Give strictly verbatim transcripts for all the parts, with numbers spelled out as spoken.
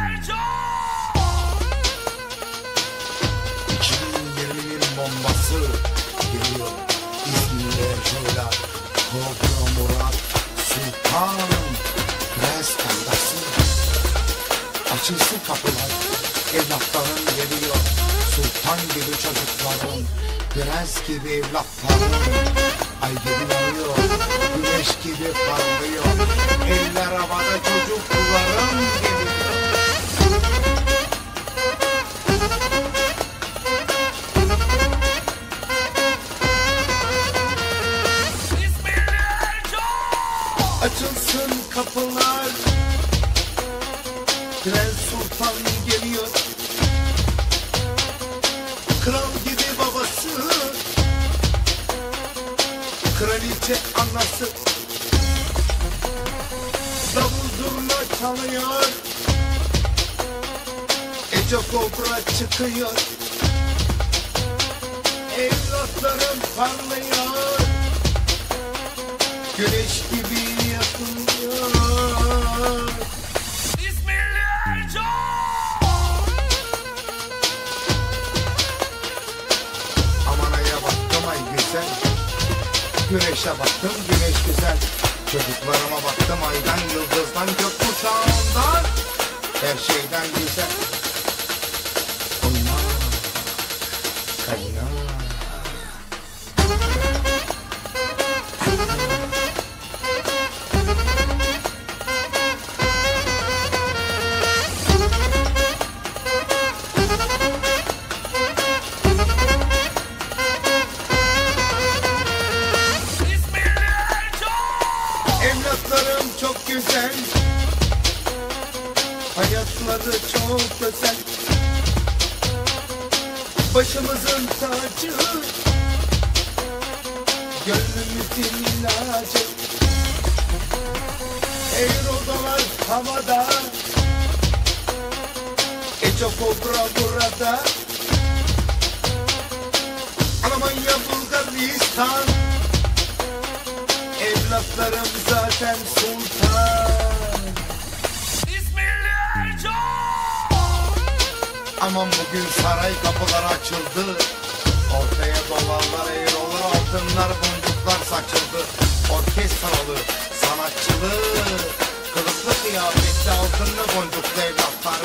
iki bin yirminin bombası geliyor. İzmir'e şöyle Kobra Murat Sultan Prens kandası. Açılsın kapılar, evlatların geliyor. Sultan gibi çocukların, prens gibi evlatların. Ay gibi yanıyor, güneş gibi parlıyor. Eller havada çocukların geliyor. Açılsın kapılar, Prens Sultan geliyor. Kral gibi babası, kraliçe anası. Davul zurna çalıyor, Ece Kobra çıkıyor. Evlatlarım parlıyor, güneş gibi yakılıyor. Aman aya baktım ay güzel, güneşe baktım güneş güzel. Çocuklarıma baktım aydan, yıldızdan, gökkuşağından, her şeyden güzel. Oyna, kayna. Evlatlarım çok güzel, hayatları çok güzel. Başımızın tacı, gönlümüzün ilacı. Euro dolar havada, Ece Kobra burada. Almanya, Bulgaristan, evlatlarım zaten sultan. Aman bugün saray kapıları açıldı. Ortaya dolarlar, eurolar, altınlar, boncuklar saçıldı. Orkestralı, sanatçılı, kılıklı kıyafetli, altınlı boncuklu evlatları.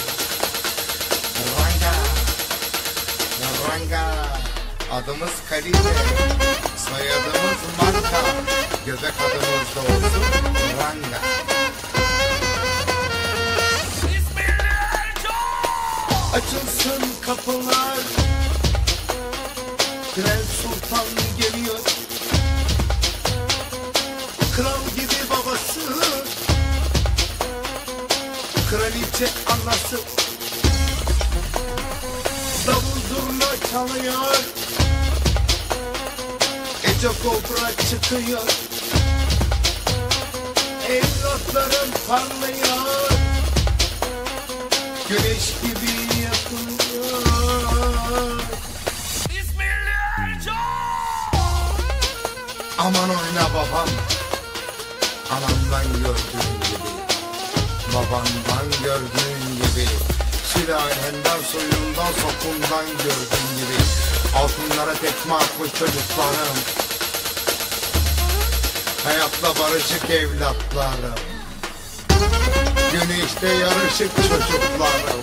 Ranga, Ranga, adımız kalite, soyadımız marka, göbek adımız da olsun Ranga. Açılsın kapılar, Prens Sultan geliyor. Kral gibi babası, kraliçe anası. Davul zurna çalıyor, Ece Kobra çıkıyor. Evlatlarım parlıyor, güneş gibi yakılıyor. Aman oyna babam, anamdan gördüğün gibi, babandan gördüğün gibi, sülalenden, soyundan, sokundan gördüğün gibi. Altınlara tekme atmış çocuklarım, hayatla barışık evlatlarım, güneşte yarışık çocuklarım.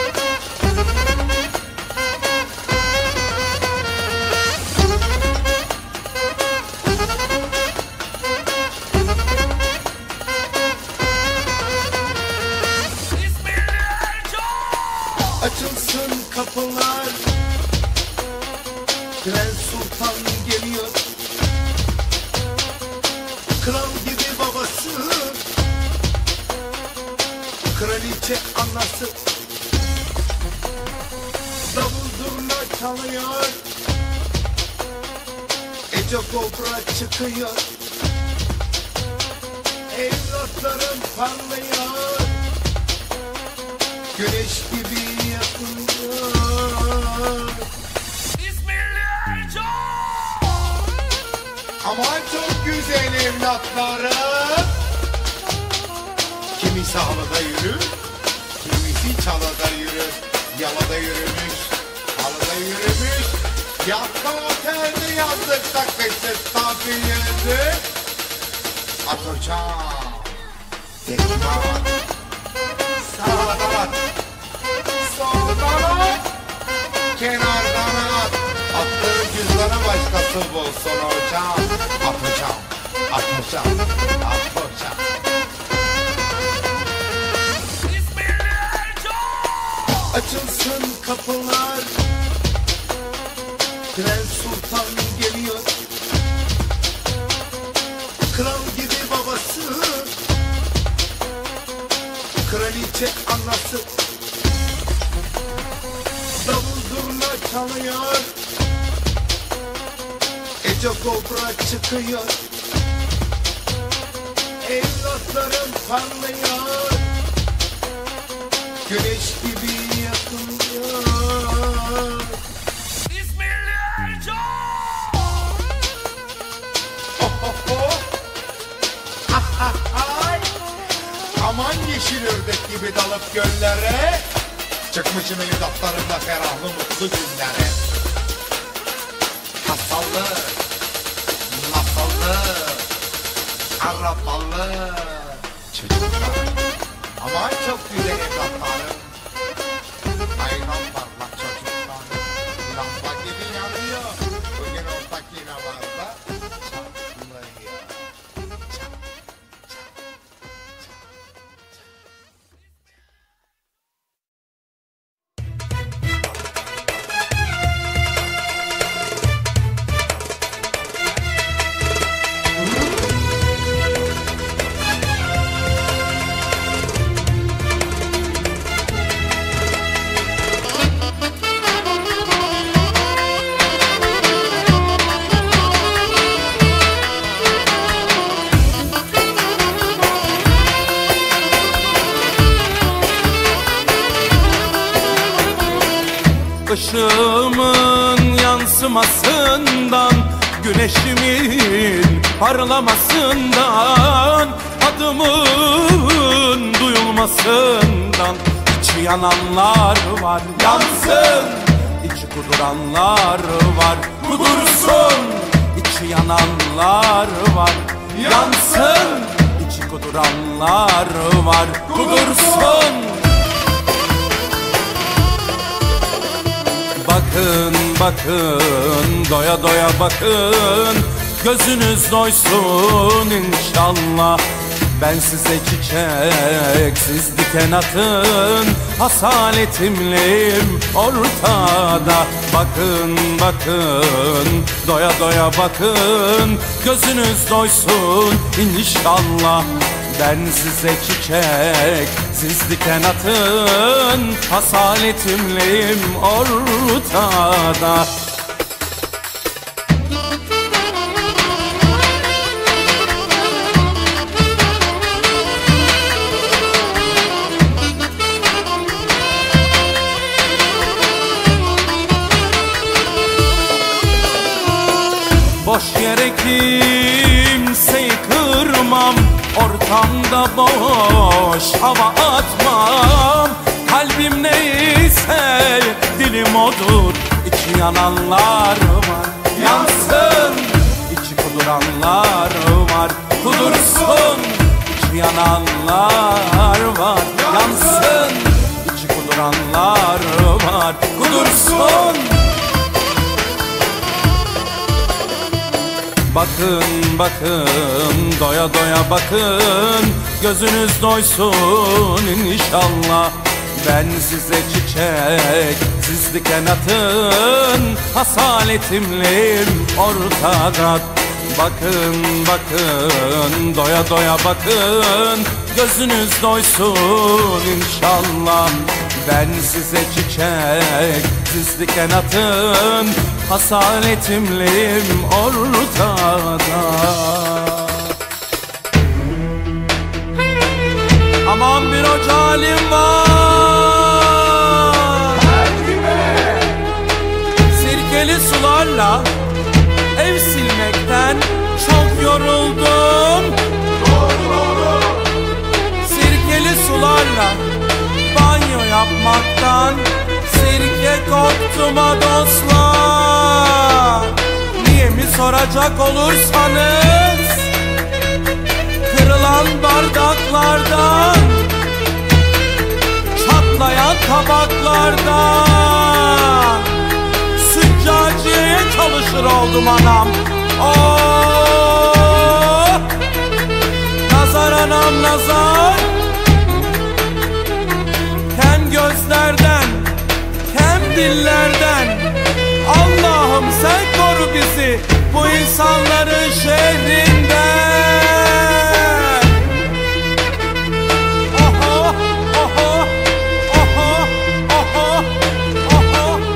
Açılsın kapılar, Prens Sultan geliyor. Kral gibi babası, kraliçe anası. Davul zurna çalıyor, Ece Kobra çıkıyor. Evlatlarım parlıyor, güneş gibi yakılıyor. Aman çok güzel evlatlarım. Kimisi halıda yürür, kimi Yalada yürümüş, halıda yürümüş. Yatta otelde yazdık da kışlık tabiyedi. At hocam, tekman. Sağdan at, soldan at, kenardan at. Attığın cüzdanı başkası bulsun hocam. At hocam, at hocam, at hocam. Açılsın kapılar, Prens Sultan geliyor. Kral gibi babası, kraliçe anası. Davul zurna çalıyor, Ece Kobra çıkıyor. Evlatlarım parlıyor, güneş gibi yakılıyor. Bismillah. Oh oh oh. Ah ah ay. Aman yeşil ördek gibi dalıp göllere, çıkmışım evlatlarımla ferahlı mutlu günlere. Hasallı, masallı, arabalı çocuklar. Aman çok güzel evlatlarım. Aynen parlak çocuklar. Lamba gibi yanıyor. Bugün ortak yine var da çatlıyor. Çat, çat, Işığımın yansımasından, güneşimin parlamasından, adımın duyulmasından. İçi yananlar var, yansın. İçi kuduranlar var, kudursun. İçi yananlar var, yansın. İçi kuduranlar var, kudursun. Bakın bakın, doya doya bakın, gözünüz doysun inşallah. Ben size çiçek, siz diken atın, hasaletimliyim ortada. Bakın bakın, doya doya bakın, gözünüz doysun inşallah. Ben size çiçek, siz diken atın, hasaletimliyim ortada. Boş yere kimseyi kırmam, ortamda boş hava atmam. Kalbim neyse dilim odur. İçi yananlar var, yansın. İçi kuduranlar var, kudursun. İçi yananlar var, yansın. İçi kuduranlar var, kudursun. Bakın bakın, doya doya bakın, gözünüz doysun inşallah. Ben size çiçek, siz diken atın, hasaletimliyim ortada. Bakın bakın, doya doya bakın, gözünüz doysun inşallah. Ben size çiçek, siz diken atın, hasaletimliyim ortada. Aman bir hoca halim var, sirkeli sularla ev silmekten çok yoruldum. Sirkeli sularla banyo yapmaktan sirke koktuğuma dostlar. Niye mi soracak olursanız, kırılan bardaklardan, çatlayan tabaklardan süccaciyeye çalışır oldum anam. Oh, nazar anam nazar. Hem gözlerden hem dillerden, Allah'ım sen koru bizi bu insanların şehrinden. Oho, oho, oho, oho, oho, oho.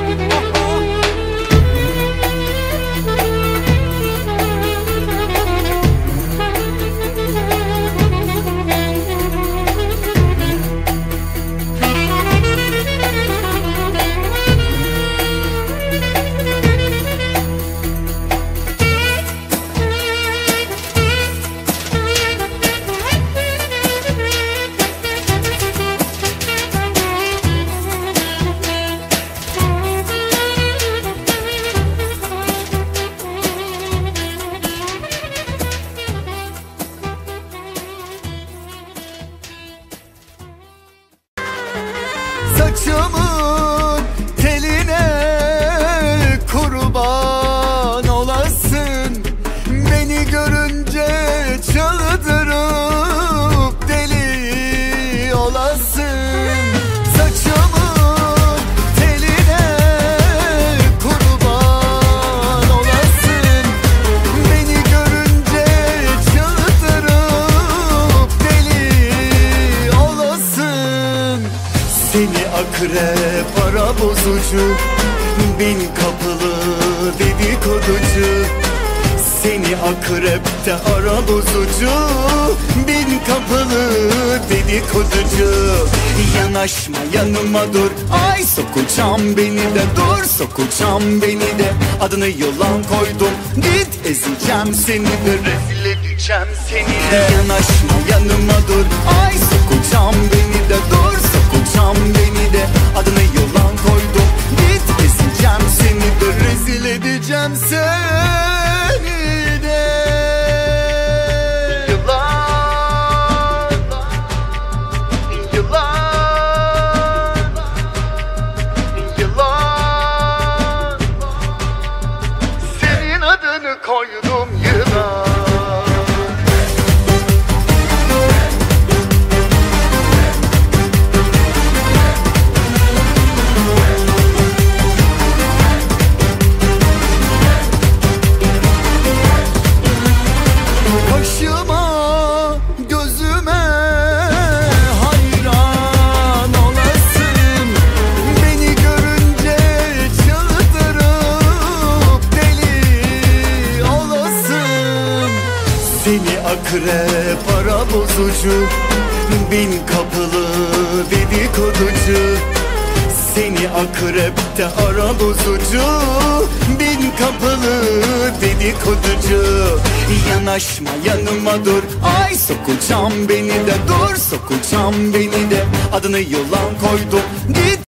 Saçımın teline kurban olasın, beni görünce çıldırıp deli olasın. Saçımın teline kurban olasın, beni görünce çıldırıp deli olasın. Seni akrep ara bozucu, bin kapılı dedikoducu. Seni akrepte ara bozucu, bin kapılı dedikoducu. Yanaşma yanıma dur, ay sokacağım beni de, dur sokacağım beni de. Adını yılan koydum, git ezeceğim seni de, rezil edeceğim seni de. Yanaşma yanıma dur, ay sokacağım beni de, dur sokacağım beni de. Adını yılan koydum, git ezeceğim seni de, rezil edeceğim seni de. Yılan, yılan, yılan, senin adını koydum yılan. Başıma, gözüme hayran olasın, beni görünce çıldırıp deli olasın. Seni akrep ara bozucu, bin kapılı dedikoducu. Seni akrepte ara bozucu, bin kapılı dedikoducu. Yanaşma yanıma dur, ay sokacağım beni de, dur sokacağım beni de. Adını yılan koydum, git